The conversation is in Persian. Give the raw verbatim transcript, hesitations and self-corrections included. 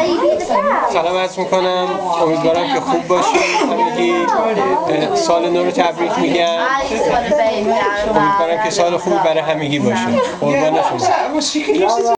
سلام عرض میکنم، امیدوارم که خوب باشید همگی. سال نو رو تبریک میگم. امیدوارم که سال خوبی برای همگی باشه. قربان شما.